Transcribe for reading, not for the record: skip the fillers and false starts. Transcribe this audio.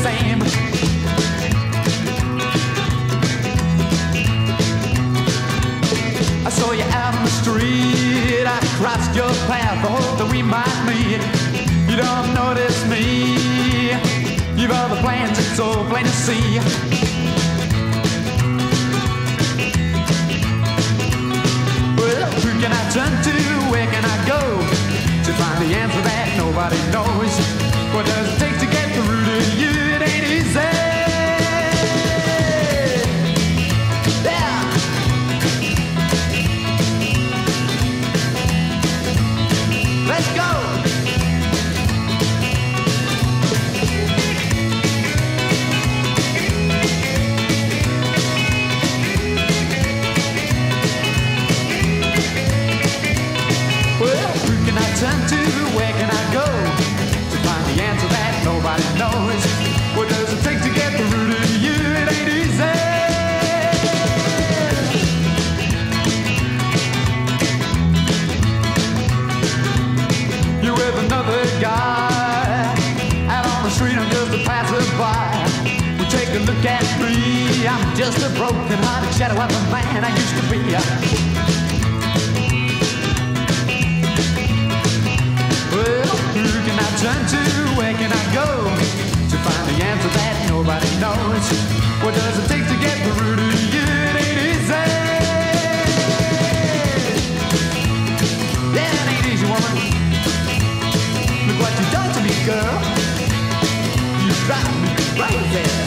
same. I saw you out on the street, I crossed your path, I hope that we might meet. You don't notice me, you've other plans, it's so plain to see. Well, who can I turn to, where can I go to find the answer that nobody knows? What does it take to get through to you? It ain't easy. Yeah. Let's go. Well, who can I turn to? Where can I go to find the answer that nobody knows? What does it take to get through to you? It ain't easy. You're with another guy out on the street, I'm just a passerby. Well, take a look at me, I'm just a broken-hearted shadow of the man I used to be. Well, who can I turn to? Where can I go to find the answer that nobody knows? What does it take to get through to you? It ain't easy. Yeah, it ain't easy, woman. Look what you done to me, girl. You drive me crazy.